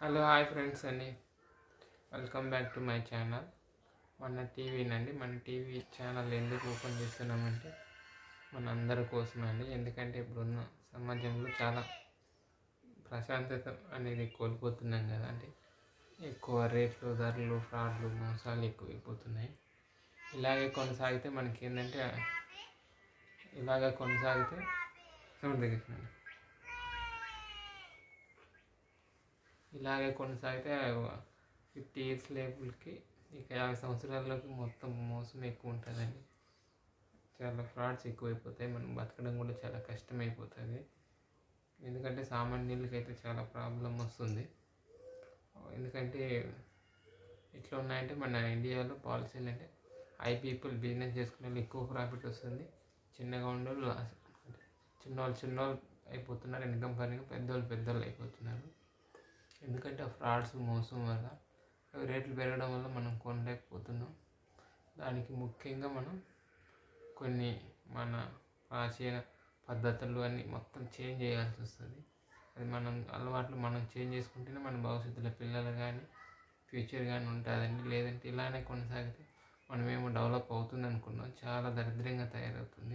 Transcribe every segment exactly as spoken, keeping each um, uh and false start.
Hello hi friends అండి, welcome back to my channel. మన టీవీనండి. మన టీవీ ఛానల్ ఎందుకు ఓపెన్ చేస్తున్నామంటే మన అందరి కోసమే అండి. ఎందుకంటే ఇప్పుడున్న సమాజంలో చాలా ప్రశాంతత అనేది కోల్పోతున్నాం కదా. అంటే ఎక్కువ రేట్లు, ధరలు, ఫ్రాడ్లు, మోసాలు ఎక్కువైపోతున్నాయి. ఇలాగే కొనసాగితే మనకి ఏంటంటే ఇలాగే కొనసాగితే దగ్గర ఇలాగే కొనసాగితే ఫిఫ్టీ ఇయర్స్ లేబుల్కి ఇక యాభై సంవత్సరాల్లోకి మొత్తం మోసం ఎక్కువ ఉంటుందండి. చాలా ఫ్రాడ్స్ ఎక్కువైపోతాయి. మనం బతకడం కూడా చాలా కష్టమైపోతుంది. ఎందుకంటే సామాన్యులకి అయితే చాలా ప్రాబ్లం వస్తుంది. ఎందుకంటే ఎట్లా ఉన్నాయంటే మన ఇండియాలో పాలసీలు అంటే హై పీపుల్ బిజినెస్ చేసుకునే వాళ్ళు ఎక్కువ ప్రాఫిట్ వస్తుంది. చిన్నగా ఉండేవాళ్ళు అంటే చిన్నవాళ్ళు చిన్నవాళ్ళు అయిపోతున్నారు. ఇన్కమ్ పరంగా పెద్దవాళ్ళు పెద్దవాళ్ళు అయిపోతున్నారు. ఎందుకంటే ఆ ఫ్రాడ్స్ మోసం వల్ల రేట్లు పెరగడం వల్ల మనం కొనలేకపోతున్నాం. దానికి ముఖ్యంగా మనం కొన్ని మన ప్రాచీన పద్ధతులు అన్నీ మొత్తం చేంజ్ చేయాల్సి వస్తుంది. అది మనం అలవాట్లు మనం చేంజ్ చేసుకుంటేనే మన భవిష్యత్తులో పిల్లలు కానీ ఫ్యూచర్ కానీ ఉంటుందండి. లేదంటే ఇలానే కొనసాగితే మనమేమో డెవలప్ అవుతుంది అనుకున్నాం, చాలా దరిద్రంగా తయారవుతుంది.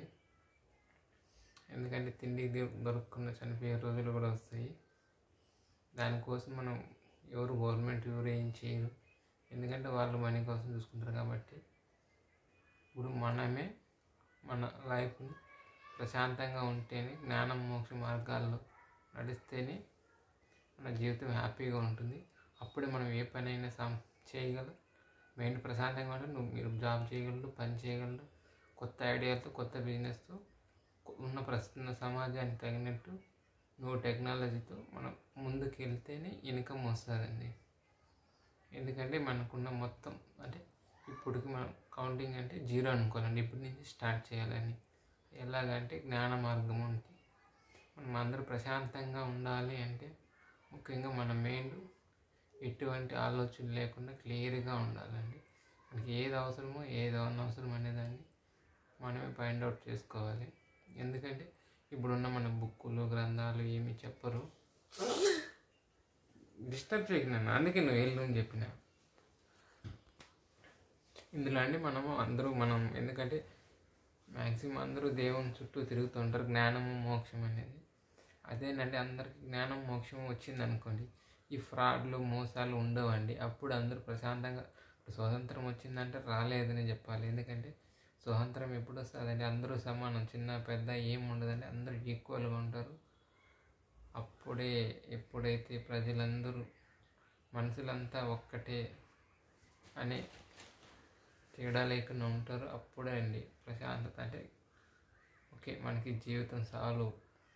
ఎందుకంటే తిండి దొరకకుండా చనిపోయే రోజులు కూడా వస్తాయి. దానికోసం మనం ఎవరు గవర్నమెంట్ ఎవరు ఏం చేయరు. ఎందుకంటే వాళ్ళు మనీ కోసం చూసుకుంటారు. కాబట్టి ఇప్పుడు మనమే మన లైఫ్ని ప్రశాంతంగా ఉంటేనే, జ్ఞానం మోక్ష మార్గాల్లో నడిస్తేనే మన జీవితం హ్యాపీగా ఉంటుంది. అప్పుడే మనం ఏ పని అయినా సం చేయగలం. మెయిన్ ప్రశాంతంగా ఉంటే నువ్వు మీరు జాబ్ చేయగలరు, పని చేయగలరు. కొత్త ఐడియాలతో, కొత్త బిజినెస్తో, ఉన్న ప్రస్తుత సమాజానికి తగినట్టు నువ్వు టెక్నాలజీతో మనం ముందుకు వెళ్తేనే ఇన్కమ్ వస్తుందండి. ఎందుకంటే మనకున్న మొత్తం అంటే ఇప్పటికి మనం కౌంటింగ్ అంటే జీరో అనుకోవాలండి. ఇప్పటి నుంచి స్టార్ట్ చేయాలని. ఎలాగంటే జ్ఞాన మార్గం అంటే మనం అందరూ ప్రశాంతంగా ఉండాలి అంటే ముఖ్యంగా మన మైండ్ ఎటువంటి ఆలోచన లేకుండా క్లియర్గా ఉండాలండి. మనకి ఏది అవసరమో ఏది అనవసరం అనేదాన్ని మనమే ఫైండ్ అవుట్ చేసుకోవాలి. ఎందుకంటే ఇప్పుడున్న మన బుక్కులు, గ్రంథాలు ఏమి చెప్పరు. డిస్టర్బ్ చేయకున్నాను, అందుకే నువ్వు వెళ్ళు అని చెప్పిన. ఇందులో అండి మనము అందరూ మనం ఎందుకంటే మ్యాక్సిమం అందరూ దేవుని చుట్టూ తిరుగుతుంటారు. జ్ఞానము మోక్షం అనేది అదేనండి. అందరికి జ్ఞానం మోక్షం వచ్చింది అనుకోండి, ఈ ఫ్రాడ్లు మోసాలు ఉండవండి. అప్పుడు అందరూ ప్రశాంతంగా స్వతంత్రం వచ్చిందంటే రాలేదని చెప్పాలి. ఎందుకంటే స్వతంత్రం ఎప్పుడు వస్తుందండి? అందరూ సమానం, చిన్న పెద్ద ఏం ఉండదండి. అందరూ ఈక్వల్గా ఉంటారు. అప్పుడే ఎప్పుడైతే ప్రజలందరూ మనుషులంతా ఒక్కటే అనే తేడా లేకుండా ఉంటారో అప్పుడే అండి ప్రశాంతత. అంటే ఓకే మనకి జీవితం సాల్వ్,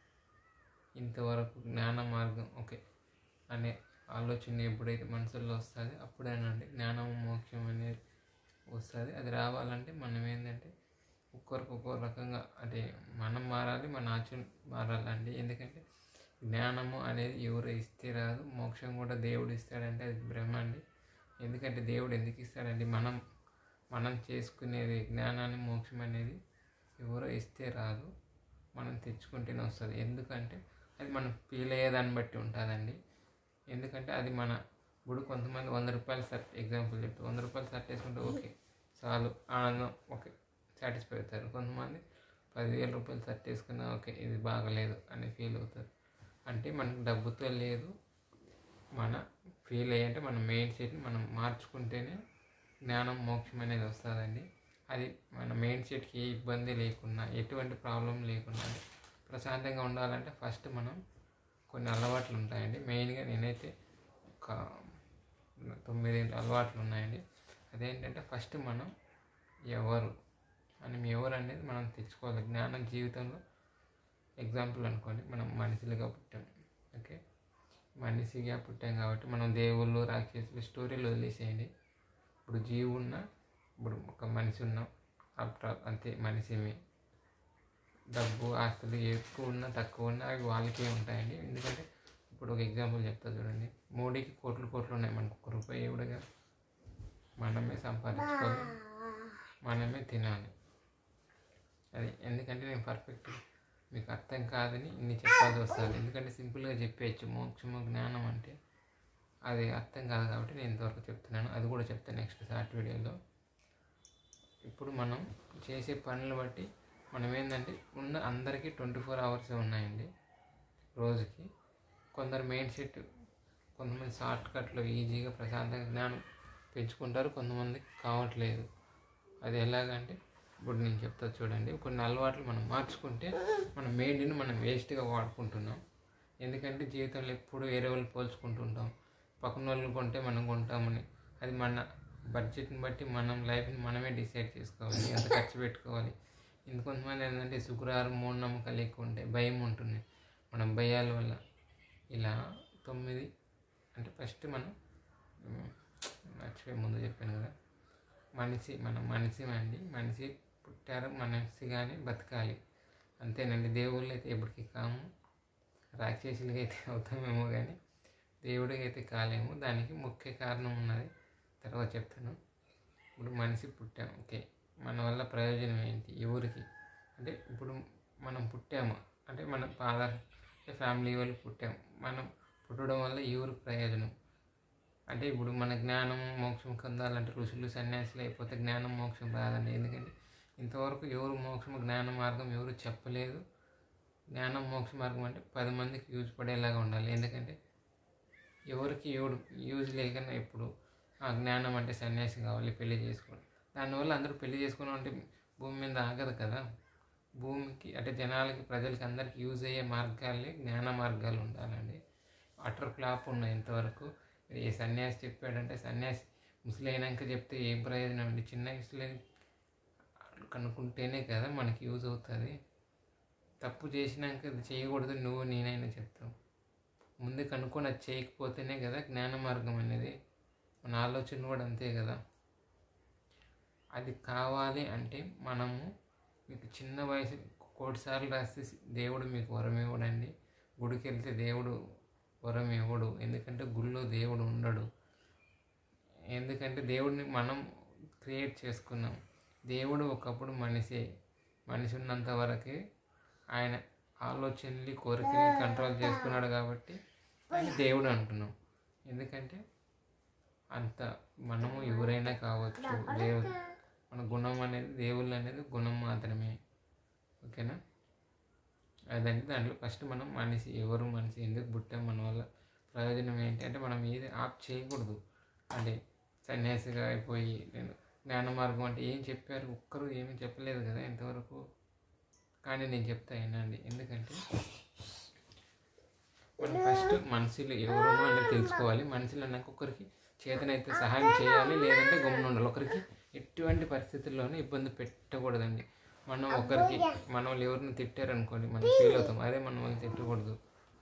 ఇంతవరకు జ్ఞాన మార్గం ఓకే అనే ఆలోచన ఎప్పుడైతే మనసుల్లో వస్తుంది అప్పుడేనండి జ్ఞానం మోక్షం అనేది వస్తుంది. అది రావాలంటే మనం ఏంటంటే ఒక్కొరికి ఒక్కో రకంగా అంటే మనం మారాలి, మన ఆచరణ మారాలండి. ఎందుకంటే జ్ఞానము అనేది ఎవరు ఇస్తే రాదు, మోక్షం కూడా దేవుడు ఇస్తాడంటే అది భ్రమ అండి. ఎందుకంటే దేవుడు ఎందుకు ఇస్తాడండి? మనం మనం చేసుకునేది జ్ఞానాన్ని, మోక్షం అనేది ఎవరో ఇస్తే రాదు, మనం తెచ్చుకుంటేనే వస్తుంది. ఎందుకంటే అది మనం ఫీల్ అయ్యేదాన్ని బట్టి ఉంటుందండి. ఎందుకంటే అది మన ఇప్పుడు కొంతమంది వంద రూపాయలు షర్ట్ ఎగ్జాంపుల్ చెప్తే వంద రూపాయలు షర్ట్ వేసుకుంటే ఓకే చాలు ఆనందం ఓకే సాటిస్ఫై అవుతారు. కొంతమంది పదివేల రూపాయలు షర్ట్ వేసుకున్నా ఓకే ఇది బాగలేదు అని ఫీల్ అవుతారు. అంటే మనకు డబ్బుతో లేదు, మన ఫీల్ అయ్యంటే మన మైండ్ సెట్ని మనం మార్చుకుంటేనే జ్ఞానం మోక్షం అనేది వస్తుందండి. అది మన మైండ్ సెట్కి ఏ ఇబ్బంది లేకుండా, ఎటువంటి ప్రాబ్లం లేకుండా ప్రశాంతంగా ఉండాలంటే ఫస్ట్ మనం కొన్ని అలవాట్లు ఉంటాయండి. మెయిన్గా నేనైతే ఒక తొమ్మిది అలవాట్లు ఉన్నాయండి. అదేంటంటే ఫస్ట్ మనం ఎవరు మనం ఎవరు అనేది మనం తెచ్చుకోవాలి. జ్ఞానం జీవితంలో ఎగ్జాంపుల్ అనుకోండి, మనం మనిషిగా పుట్టాం. ఓకే మనిషిగా పుట్టాం కాబట్టి మనం దేవుళ్ళు, రాక్షసులు స్టోరీలు వదిలేసేయండి. ఇప్పుడు జీవి ఉన్న ఇప్పుడు ఒక మనిషి ఉన్నాం, ఆఫ్టర్ అంతే మనిషిమే. డబ్బు, ఆస్తులు ఎక్కువ ఉన్నా తక్కువ ఉన్నా అవి వాళ్ళకే ఉంటాయండి. ఎందుకంటే ఇప్పుడు ఒక ఎగ్జాంపుల్ చెప్తా చూడండి. మోడీకి కోట్లు కోట్లు ఉన్నాయి, మనకు ఒక రూపాయి ఇవ్వడుగా. మనమే సంపాదించుకోవాలి, మనమే తినాలి. అది ఎందుకంటే నేను పర్ఫెక్ట్ మీకు అర్థం కాదని ఇన్ని చెప్పాల్సి వస్తుంది. ఎందుకంటే సింపుల్గా చెప్పేయచ్చు మోక్షము జ్ఞానం అంటే అది అర్థం కాదు కాబట్టి నేను ఇంతవరకు చెప్తున్నాను. అది కూడా చెప్తాను నెక్స్ట్ షార్ట్ వీడియోలో. ఇప్పుడు మనం చేసే పనులు బట్టి మనం ఏంటంటే ఉన్న అందరికీ ట్వంటీ ఫోర్ అవర్స్ ఉన్నాయండి రోజుకి. కొందరు మైండ్ సెట్, కొంతమంది షార్ట్ కట్లో ఈజీగా ప్రశాంతంగా జ్ఞానం పెంచుకుంటారు, కొంతమందికి కావట్లేదు. అది ఎలాగంటే ఇప్పుడు నేను చెప్తా చూడండి. కొన్ని అలవాట్లు మనం మార్చుకుంటే మన మైండ్ని మనం వేస్ట్గా వాడుకుంటున్నాం. ఎందుకంటే జీవితంలో ఎప్పుడు వేరే వాళ్ళు పోల్చుకుంటుంటాం. పక్కన వాళ్ళు కొంటే మనం కొంటామని. అది మన బడ్జెట్ని బట్టి మనం లైఫ్ని మనమే డిసైడ్ చేసుకోవాలి, ఎంత ఖర్చు పెట్టుకోవాలి. ఇంకొంతమంది ఏంటంటే శుక్రవారం మూఢనమ్మకాలు ఎక్కువ ఉంటాయి, భయం ఉంటుంది. మనం భయాల వల్ల ఇలా తొమ్మిది అంటే ఫస్ట్ మనం మర్చిపోయి ముందు చెప్పాను కదా, మనిషి మనం మనిషి అండి. మనిషి పుట్టారు, మనిషిగానే బతకాలి, అంతేనండి. దేవుళ్ళు అయితే ఎప్పటికీ కాము, రాక్షసులకి అయితే అవుతామేమో కానీ దేవుడికి అయితే కాలేము. దానికి ముఖ్య కారణం ఉన్నది, తర్వాత చెప్తాను. ఇప్పుడు మనిషి పుట్టాము, ఓకే, మన వల్ల ప్రయోజనం ఏంటి ఎవరికి అంటే, ఇప్పుడు మనం పుట్టాము అంటే మన ఫాదర్ ఫ్యామిలీ వాళ్ళు పుట్టాము, మనం పుట్టడం వల్ల ఎవరికి ప్రయోజనం అంటే, ఇప్పుడు మన జ్ఞానం మోక్షం పొందాలంటే ఋషులు సన్యాసులు అయిపోతే జ్ఞానం మోక్షం రాదండి. ఎందుకంటే ఇంతవరకు ఎవరు మోక్షం జ్ఞాన మార్గం ఎవరు చెప్పలేదు. జ్ఞానం మోక్ష మార్గం అంటే పది మందికి యూజ్ పడేలాగా ఉండాలి. ఎందుకంటే ఎవరికి ఎవడు యూజ్ లేకన్నా ఇప్పుడు ఆ జ్ఞానం అంటే సన్యాసి కావాలి, పెళ్లి చేసుకోవాలి. దానివల్ల అందరూ పెళ్లి చేసుకోవడం అంటే భూమి మీద ఆగదు కదా. భూమికి అంటే జనాలకి, ప్రజలకి అందరికి యూజ్ అయ్యే మార్గాలే జ్ఞాన మార్గాలు ఉండాలండి. అటర్ ఫ్లాప్ ఉన్నాయి ఇంతవరకు. ఏ సన్యాసి చెప్పాడంటే, సన్యాసి ముసలైనాక చెప్తే ఏం ప్రయోజనం అండి? చిన్న వయసులో కనుక్కుంటేనే కదా మనకి యూజ్ అవుతుంది. తప్పు చేసినాక అది చేయకూడదు నువ్వు నేనైనా చెప్తాం. ముందే కనుక్కొని అది చేయకపోతేనే కదా జ్ఞాన మార్గం అనేది. మన ఆలోచన కూడా అంతే కదా. అది కావాలి అంటే మనము, మీకు చిన్న వయసు కోటిసార్లు రాస్తే దేవుడు మీకు వరం ఇవ్వడండి. గుడికి వెళ్తే దేవుడు వరం ఇవ్వడు, ఎందుకంటే గుళ్ళో దేవుడు ఉండడు. ఎందుకంటే దేవుడిని మనం క్రియేట్ చేసుకున్నాం. దేవుడు ఒకప్పుడు మనిషే, మనిషి ఉన్నంత వరకే ఆయన ఆలోచనలు కోరికల్ని కంట్రోల్ చేసుకున్నాడు కాబట్టి ఆయన దేవుడు అంటున్నాం. ఎందుకంటే అంత మనము ఎవరైనా కావచ్చు, దేవుడు మన గుణం అనేది, దేవుళ్ళు అనేది గుణం మాత్రమే, ఓకేనా. అదంటే దాంట్లో ఫస్ట్ మనం మనిషి, ఎవరు మనిషి, ఎందుకు పుట్టాం, మన వల్ల ప్రయోజనం ఏంటి అంటే మనం ఏది ఆప్ చేయకూడదు. అంటే సన్యాసిగా అయిపోయి నేను జ్ఞాన మార్గం అంటే ఏం చెప్పారు, ఒక్కరు ఏమీ చెప్పలేదు కదా ఇంతవరకు. కానీ నేను చెప్తా వినండి. ఎందుకంటే మనం ఫస్ట్ మనుషులు ఎవరో అనేది తెలుసుకోవాలి. మనుషులు అన్నాక ఒకరికి చేతనైతే సహాయం చేయాలి, లేదంటే గమ్మున ఉండాలి. ఒకరికి ఎటువంటి పరిస్థితుల్లోనూ ఇబ్బంది పెట్టకూడదండి. మనం ఒకరికి మన వాళ్ళు ఎవరిని తిట్టారనుకోండి మనం ఫీల్ అవుతాం, అదే మన వాళ్ళు తిట్టకూడదు.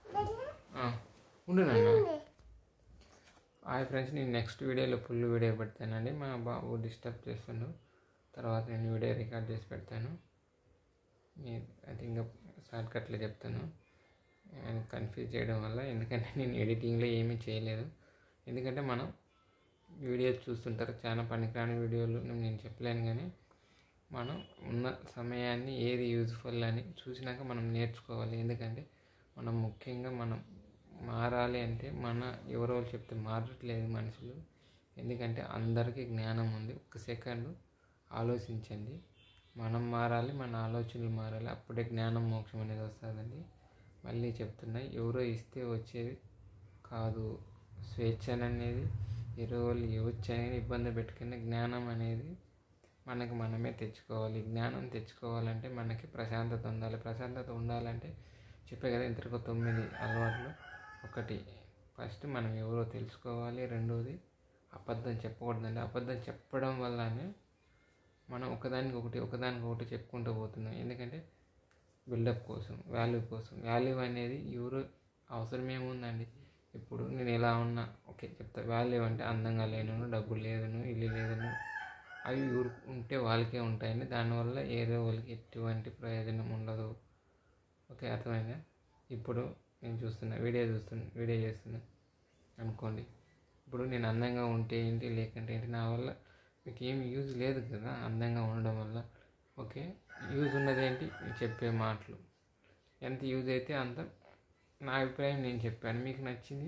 ఉండు నాన్న. హాయ్ ఫ్రెండ్స్, నేను నెక్స్ట్ వీడియోలో ఫుల్ వీడియో పెడతానండి. మా బాబు డిస్టర్బ్ చేస్తుండు, తర్వాత నేను వీడియో రికార్డ్ చేసి పెడతాను. నేను అది ఇంకా షార్ట్ కట్లో చెప్తాను, ఆయన కన్ఫ్యూజ్ చేయడం వల్ల. ఎందుకంటే నేను ఎడిటింగ్లో ఏమీ చేయలేదు. ఎందుకంటే మనం వీడియో చూస్తుంటారు, చాలా పనికిరాని వీడియోలు నేను చెప్పలేను. కానీ మనం ఉన్న సమయాన్ని ఏది యూజ్ఫుల్ అని చూసినాక మనం నేర్చుకోవాలి. ఎందుకంటే మనం ముఖ్యంగా మనం మారాలి అంటే మన ఎవరో చెప్తే మారట్లేదు మనుషులు. ఎందుకంటే అందరికీ జ్ఞానం ఉంది. ఒక సెకండ్ ఆలోచించండి, మనం మారాలి, మన ఆలోచనలు మారాలి, అప్పుడే జ్ఞానం మోక్షం అనేది వస్తుందండి. మళ్ళీ చెప్తున్నా, ఎవరో ఇస్తే వచ్చేది కాదు. స్వేచ్ఛ అనేది ఇరవై వాళ్ళు ఇవ్వచ్చు అనేది ఇబ్బంది పెట్టుకునే జ్ఞానం అనేది మనకి మనమే తెచ్చుకోవాలి. జ్ఞానం తెచ్చుకోవాలంటే మనకి ప్రశాంతత ఉండాలి. ప్రశాంతత ఉండాలంటే చెప్పే కదా ఇంతకు తొమ్మిది అలవాట్లు. ఒకటి ఫస్ట్ మనం ఎవరో తెలుసుకోవాలి. రెండోది అబద్ధం చెప్పకూడదండి. అబద్ధం చెప్పడం వల్లనే మనం ఒకదానికి ఒకటి ఒకదానికి ఒకటి చెప్పుకుంటూ పోతున్నాం. ఎందుకంటే బిల్డప్ కోసం, వాల్యూ కోసం. వాల్యూ అనేది ఎవరు అవసరం ఏముందండి? ఇప్పుడు నేను ఎలా ఉన్నా ఓకే చెప్తా. వాల్యూ అంటే అందంగా లేను, డబ్బులు లేదను, ఇల్లు లేదను, అవి ఊరు ఉంటే వాళ్ళకే ఉంటాయండి. దానివల్ల ఏదో వాళ్ళకి ఎటువంటి ప్రయోజనం ఉండదు. ఓకే, అర్థమైందా? ఇప్పుడు నేను చూస్తున్నా, వీడియో చూస్తున్నా, వీడియో చేస్తున్నా అనుకోండి. ఇప్పుడు నేను అందంగా ఉంటే ఏంటి, లేకంటే ఏంటి, నా వల్ల మీకు ఏమి యూజ్ లేదు కదా అందంగా ఉండడం వల్ల. ఓకే, యూజ్ ఉన్నది ఏంటి? చెప్పే మాటలు ఎంత యూజ్ అయితే అంత. నా అభిప్రాయం నేను చెప్పాను, మీకు నచ్చింది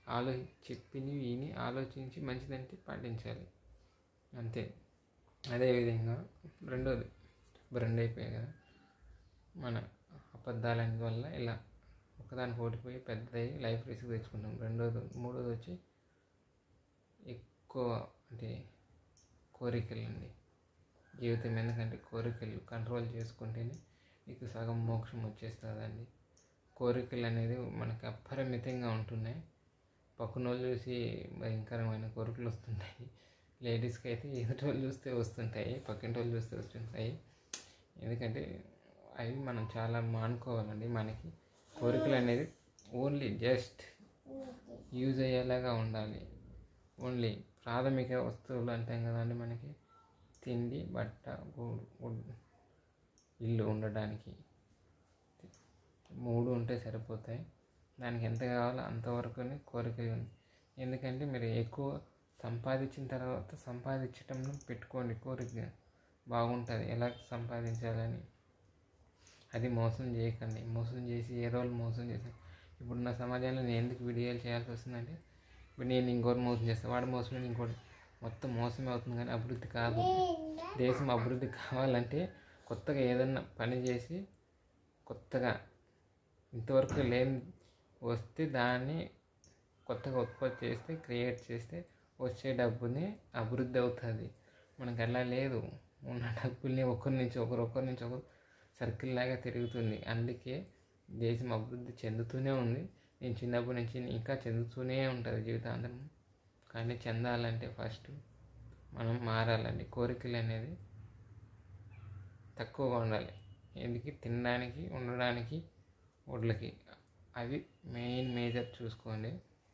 ఆలో చెప్పిని విని ఆలోచించి మంచిదంటే పాటించాలి అంతే. అదేవిధంగా రెండోది రెండు అయిపోయాయి కదా, మన అబద్ధాల వల్ల ఇలా ఒకదానికి ఓడిపోయి పెద్దదయ్యి లైఫ్ రిస్క్ తెచ్చుకుంటాం. రెండోది మూడోది వచ్చి ఎక్కువ అంటే కోరికలు అండి. జీవితం ఎందుకంటే కోరికలు కంట్రోల్ చేసుకుంటేనే మీకు సగం మోక్షం వచ్చేస్తుందండి. కోరికలు అనేది మనకు అపరిమితంగా ఉంటున్నాయి. పక్కన వాళ్ళు చూసి భయంకరమైన కోరికలు వస్తుంటాయి. లేడీస్కి అయితే ఎదుటి వాళ్ళు చూస్తే వస్తుంటాయి, పక్కింటి వాళ్ళు చూస్తే వస్తుంటాయి. ఎందుకంటే అవి మనం చాలా మానుకోవాలండి. మనకి కోరికలు అనేది ఓన్లీ జస్ట్ యూజ్ అయ్యేలాగా ఉండాలి. ఓన్లీ ప్రాథమిక వస్తువులు అంటాం కదండి, మనకి తిండి, బట్ట, ఇల్లు ఉండడానికి మూడు ఉంటే సరిపోతాయి. దానికి ఎంత కావాలో అంతవరకునే కోరికలు. ఎందుకంటే మీరు ఎక్కువ సంపాదించిన తర్వాత సంపాదించటంలో పెట్టుకోండి కోరిక, బాగుంటుంది ఎలా సంపాదించాలని. అది మోసం చేయకండి. మోసం చేసి ఏదో వాళ్ళు మోసం చేశాను. ఇప్పుడు నా సమాజంలో నేను ఎందుకు వీడియోలు చేయాల్సి వస్తుందంటే, ఇప్పుడు నేను ఇంకోటి మోసం చేస్తాను, వాడు మోసం ఇంకోటి, మొత్తం మోసమే అవుతుంది కానీ అభివృద్ధి కాదు. దేశం అభివృద్ధి కావాలంటే కొత్తగా ఏదన్నా పని చేసి కొత్తగా ఇంతవరకు లేని వస్తే దాన్ని కొత్తగా ఉత్పత్తి చేస్తే క్రియేట్ చేస్తే వచ్చే డబ్బుని అభివృద్ధి అవుతుంది. మనకు అలా లేదు. ఉన్న డబ్బుల్ని ఒకరి నుంచి ఒకరు ఒకరి నుంచి ఒకరు సర్కిల్ లాగా తిరుగుతుంది. అందుకే దేశం అభివృద్ధి చెందుతూనే ఉంది. నేను చిన్నప్పటి నుంచి ఇంకా చెందుతూనే ఉంటుంది జీవితాంతం. కానీ చెందాలంటే ఫస్ట్ మనం మారాలండి. కోరికలు అనేది తక్కువగా ఉండాలి. ఎందుకు తినడానికి, ఉండడానికి, ఒడ్లకి, అవి మెయిన్ మేజర్ చూసుకోండి.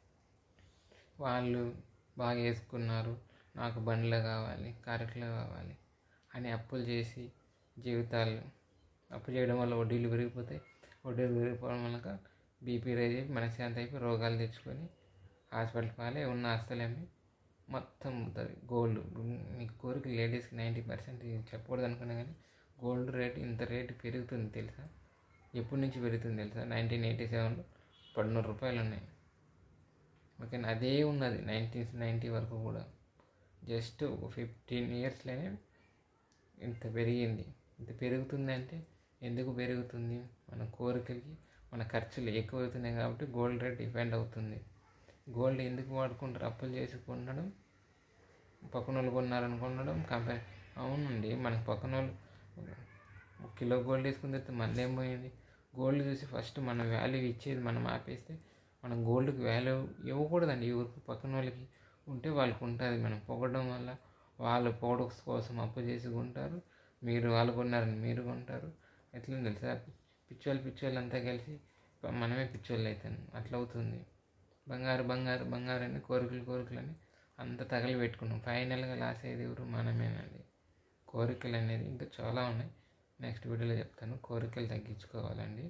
వాళ్ళు బాగా వేసుకున్నారు, నాకు బండ్లు కావాలి, కారెట్లు కావాలి అని అప్పులు చేసి జీవితాలు అప్పు చేయడం వల్ల వడ్డీలు పెరిగిపోతాయి. వడ్డీలు పెరిగిపోవడం వల్ల బీపీ రైజ్ అయిపోయి మనశ్శాంతి అయిపోయి రోగాలు తెచ్చుకొని హాస్పిటల్ పాలే ఉన్న ఆస్తులన్నీ మొత్తం అవుతుంది. గోల్డ్ మీకు కోరిక లేడీస్కి నైంటీ పర్సెంట్ చెప్పకూడదు అనుకున్నా కానీ గోల్డ్ రేటు ఇంత రేటు పెరుగుతుంది తెలుసా? ఎప్పటి నుంచి పెరుగుతుంది తెలుసా? నైన్టీన్ ఎయిటీ సెవెన్లో పదనూరు రూపాయలు ఉన్నాయి. ఓకే, అదే ఉన్నది నైన్టీన్ నైంటీ వరకు కూడా. జస్ట్ ఒక ఫిఫ్టీన్ ఇయర్స్లోనే ఇంత పెరిగింది. ఇంత పెరుగుతుందంటే ఎందుకు పెరుగుతుంది? మన కోరికలకి మన ఖర్చులు ఎక్కువ అవుతున్నాయి కాబట్టి గోల్డ్ రేట్ డిపెండ్ అవుతుంది. గోల్డ్ ఎందుకు వాడుకుంటారు? అప్పులు చేసి కొనడం, పక్కన వాళ్ళు కొన్నారని కొనడం కంపెనీ. అవునండి, మనకు పక్కన వాళ్ళు ఒక కిలో గోల్డ్ వేసుకుని తెస్తే మనది ఏం పోయింది? గోల్డ్ చూసి ఫస్ట్ మన వాల్యూ ఇచ్చేది మనం ఆపేస్తే మనం గోల్డ్కి వాల్యూ ఇవ్వకూడదండి. ఎవరికి పక్కన వాళ్ళకి ఉంటే వాళ్ళకి ఉంటుంది. మనం పొగడం వల్ల వాళ్ళు ప్రోడక్ట్స్ కోసం అప్పు చేసి కొంటారు, మీరు వాళ్ళు కొన్నారని మీరు కొంటారు. ఎట్లా తెలుసా? పిచ్చోళ్ళు పిచ్చోళ్ళు అంతా కలిసి మనమే పిచ్చోళ్ళు అవుతాను. అట్లా అవుతుంది. బంగారు బంగారు బంగారు అని కోరికలు కోరికలని అంత తగలి పెట్టుకున్నాం. ఫైనల్గా లాస్ అయ్యేది ఎవరు? మనమేనండి. కోరికలు అనేది ఇంకా చాలా ఉన్నాయి, నెక్స్ట్ వీడియోలో చెప్తాను. కోరికలు తగ్గించుకోవాలండి.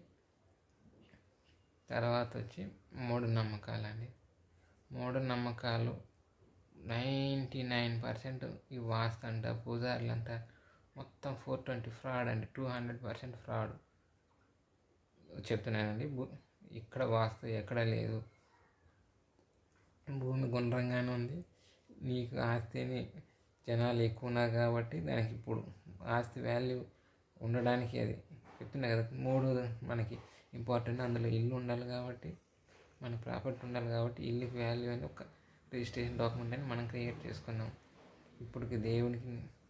తర్వాత వచ్చి మూఢనమ్మకాలండి. మూఢనమ్మకాలు నైంటీ నైన్ పర్సెంట్ ఈ వాస్తు అంట, పూజారులంతా మొత్తం ఫోర్ ట్వంటీ ఫ్రాడ్ అండి. టూ హండ్రెడ్ పర్సెంట్ ఫ్రాడ్ చెప్తున్నానండి. భూ ఇక్కడ వాస్తు ఎక్కడ లేదు. భూమి గుండ్రంగానే ఉంది. నీకు ఆస్తిని జనాలు ఎక్కువ ఉన్నారు కాబట్టి దానికి ఇప్పుడు ఆస్తి వాల్యూ ఉండడానికి అది చెప్తున్నా కదా. మూడు మనకి ఇంపార్టెంట్. అందులో ఇల్లు ఉండాలి కాబట్టి, మన ప్రాపర్టీ ఉండాలి కాబట్టి ఇల్లుకి వాల్యూ అని ఒక రిజిస్ట్రేషన్ డాక్యుమెంట్ అని మనం క్రియేట్ చేసుకున్నాం. ఇప్పటికి దేవునికి